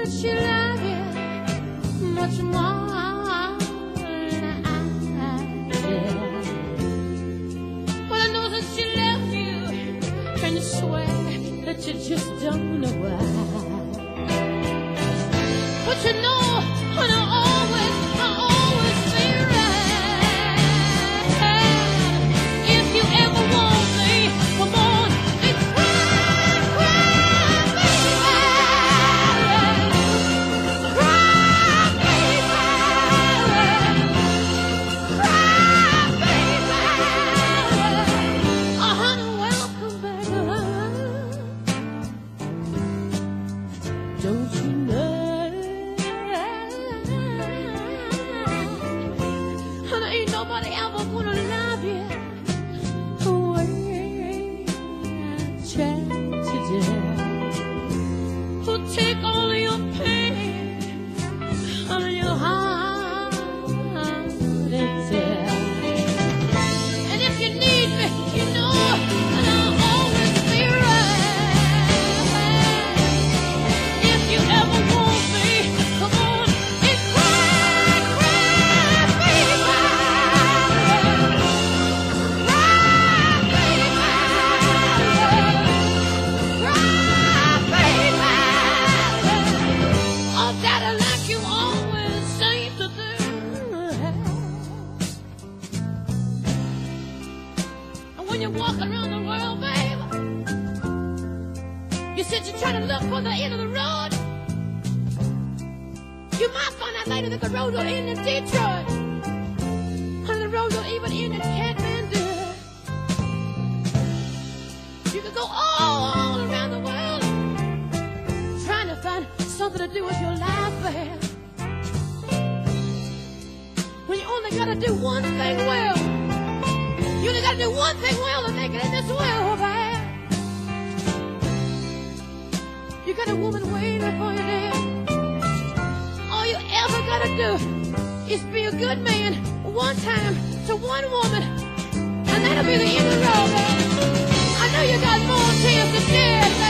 she love you much more than I did. Well, I know that she loves you, and you swear that you just don't know why. But you know, when I always feel right. If you ever want me, come on and cry, cry, baby. Cry, baby. Cry, baby. Honey, welcome back. Don't you know? Nobody ever gonna love you the way I try to do. Who'll take all your pain out of your heart and tell. And if you need me, you know that I'll always be right. If you ever want me, come on and cry, cry, baby. When you walk around the world, baby, you said you're trying to look for the end of the road. You might find out later that the road will end in Detroit, and the road will even end in Kathmandu. You could go all around the world trying to find something to do with your life, baby. When you only gotta do one thing well. You only gotta do one thing well to make it in this world, man. You got a woman waiting for you there. All you ever gotta do is be a good man one time to one woman, and that'll be the end of the road, man. I know you got more tears to shed, man.